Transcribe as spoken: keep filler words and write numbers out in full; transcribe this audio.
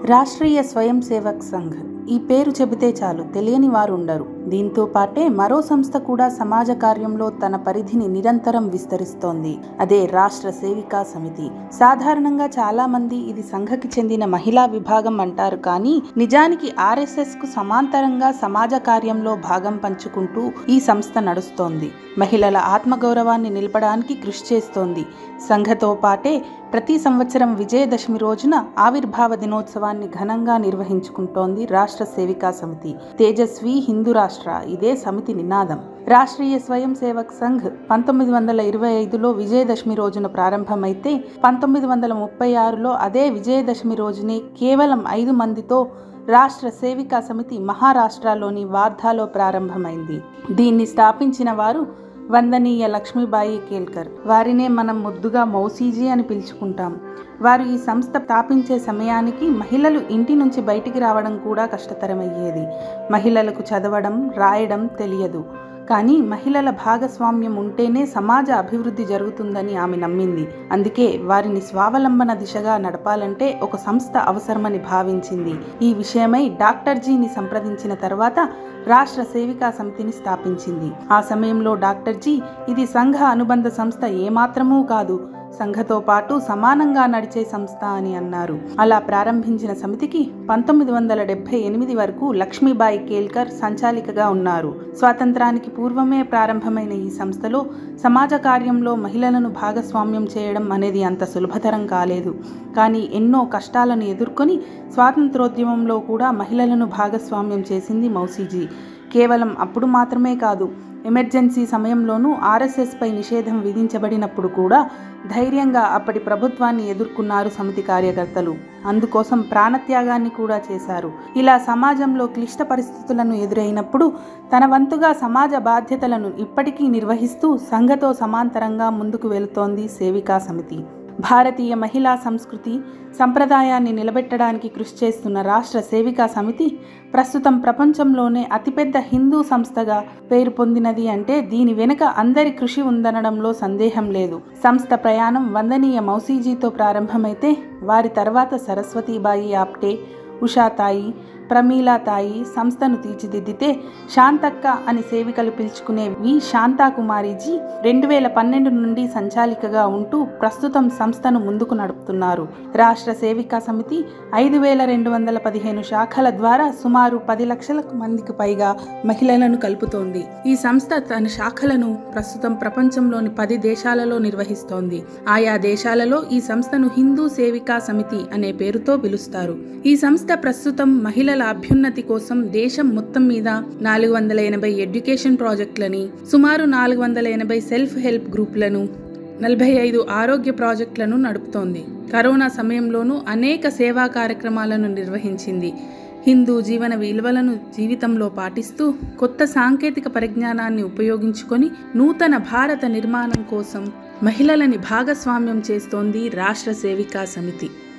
రాష్ట్రీయ స్వయం సేవక్ సంఘ్ ఈ పేరు చెబితే చాలు తెలియని వారు ఉండరు. దీంతో పాటే మరో సంస్థ కూడా సమాజ కార్యంలో తన పరిధిని నిరంతరం విస్తరిస్తోంది. అదే రాష్ట్ర సేవికా సమితి. సాధారణంగా చాలా మంది ఇది సంఘకి చెందిన మహిళా విభాగం అంటారు. కానీ నిజానికి ఆర్ఎస్ఎస్ కు సమాంతరంగా సమాజ కార్యంలో భాగం పంచుకుంటూ ఈ సంస్థ నడుస్తోంది. మహిళల ఆత్మగౌరవాన్ని నిలపడానికి కృషి చేస్తోంది. సంఘతో పాటే ప్రతి సంవత్సరం విజయదశమి రోజున ఆవిర్భావ దినోత్సవాన్ని ఘనంగా నిర్వహించుకుంటోంది రాష్ట్ర సేవికా సమితి. తేజస్వి హిందూ రాష్ట్ర ఇదే సమితి నినాదం. రాష్ట్రీయ స్వయం సేవక్ సంఘ్ పంతొమ్మిది వందల ఇరవై ఐదులో విజయదశమి రోజున ప్రారంభమైతే పంతొమ్మిది వందల ముప్పై ఆరులో అదే విజయదశమి రోజునే కేవలం ఐదు మందితో రాష్ట్ర సేవికా సమితి మహారాష్ట్రలోని వార్ధాలో ప్రారంభమైంది. దీన్ని స్థాపించిన వారు వందనీయ లక్ష్మీబాయి కేల్కర్. వారినే మనం ముద్దుగా మౌసీజీ అని పిలుచుకుంటాం. వారు ఈ సంస్థ స్థాపించే సమయానికి మహిళలు ఇంటి నుంచి బయటికి రావడం కూడా కష్టతరమయ్యేది. మహిళలకు చదవడం రాయడం తెలియదు. కానీ మహిళల భాగస్వామ్యం ఉంటేనే సమాజ అభివృద్ధి జరుగుతుందని ఆమె నమ్మింది. అందుకే వారిని స్వావలంబన దిశగా నడపాలంటే ఒక సంస్థ అవసరమని భావించింది. ఈ విషయమై డాక్టర్ జీని సంప్రదించిన తర్వాత రాష్ట్ర సేవికా సమితిని స్థాపించింది. ఆ సమయంలో డాక్టర్ జీ ఇది సంఘ అనుబంధ సంస్థ ఏమాత్రమూ కాదు, సంఘతో పాటు సమానంగా నడిచే సంస్థ అని అన్నారు. అలా ప్రారంభించిన సమితికి పంతొమ్మిది వందల డెబ్బై ఎనిమిది వరకు లక్ష్మీబాయి కేల్కర్ సంచాలికగా ఉన్నారు. స్వాతంత్రానికి పూర్వమే ప్రారంభమైన ఈ సంస్థలో సమాజ కార్యంలో మహిళలను భాగస్వామ్యం చేయడం అనేది అంత సులభతరం కాలేదు. కానీ ఎన్నో కష్టాలను ఎదుర్కొని స్వాతంత్రోద్యమంలో కూడా మహిళలను భాగస్వామ్యం చేసింది మౌసీజీ. కేవలం అప్పుడు మాత్రమే కాదు, ఎమర్జెన్సీ సమయంలోనూ ఆర్ఎస్ఎస్ పై నిషేధం విధించబడినప్పుడు కూడా ధైర్యంగా అప్పటి ప్రభుత్వాన్ని ఎదుర్కొన్నారు సమితి కార్యకర్తలు. అందుకోసం ప్రాణత్యాగాన్ని కూడా చేశారు. ఇలా సమాజంలో క్లిష్ట పరిస్థితులను ఎదురైనప్పుడు తన వంతుగా సమాజ బాధ్యతలను ఇప్పటికీ నిర్వహిస్తూ సంఘతో సమాంతరంగా ముందుకు వెళుతోంది సేవికా సమితి. భారతీయ మహిళా సంస్కృతి సంప్రదాయాన్ని నిలబెట్టడానికి కృషి చేస్తున్న రాష్ట్ర సేవికా సమితి ప్రస్తుతం ప్రపంచంలోనే అతిపెద్ద హిందూ సంస్థగా పేరు పొందినది అంటే దీని వెనుక అందరి కృషి ఉందనడంలో సందేహం లేదు. సంస్థ ప్రయాణం వందనీయ మౌసీజీతో ప్రారంభమైతే వారి తర్వాత సరస్వతీబాయి ఆప్టే, ఉషాతాయి, ప్రమీలాతాయి సంస్థను తీర్చిదిద్దితే శాంతక్క అని సేవికలు పిలుచుకునే వి శాంతాకుమారిజీ రెండు వేల పన్నెండు నుండి సంచాలికగా ఉంటూ ప్రస్తుతం సంస్థను ముందుకు నడుపుతున్నారు. రాష్ట్ర సేవికా సమితి ఐదు వేల రెండు వందల పదిహేను శాఖల ద్వారా సుమారు పది లక్షల మందికి పైగా మహిళలను కలుపుతోంది. ఈ సంస్థ తన శాఖలను ప్రస్తుతం ప్రపంచంలోని పది దేశాలలో నిర్వహిస్తోంది. ఆయా దేశాలలో ఈ సంస్థను హిందూ సేవికా సమితి అనే పేరుతో పిలుస్తారు. ఈ సంస్థ ప్రస్తుతం మహిళ అభ్యున్నతి కోసం దేశం మొత్తం మీద నాలుగు వందల ఎనభై ఎడ్యుకేషన్ ప్రాజెక్టులని, సుమారు నాలుగు వందల ఎనభై సెల్ఫ్ హెల్ప్ గ్రూపులను, నలభై ఐదు ఆరోగ్య ప్రాజెక్టులను నడుపుతోంది. కరోనా సమయంలోనూ అనేక సేవా కార్యక్రమాలను నిర్వహించింది. హిందూ జీవన విలువలను జీవితంలో పాటిస్తూ కొత్త సాంకేతిక పరిజ్ఞానాన్ని ఉపయోగించుకొని నూతన భారత నిర్మాణం కోసం మహిళలని భాగస్వామ్యం చేస్తోంది రాష్ట్ర సేవికా సమితి.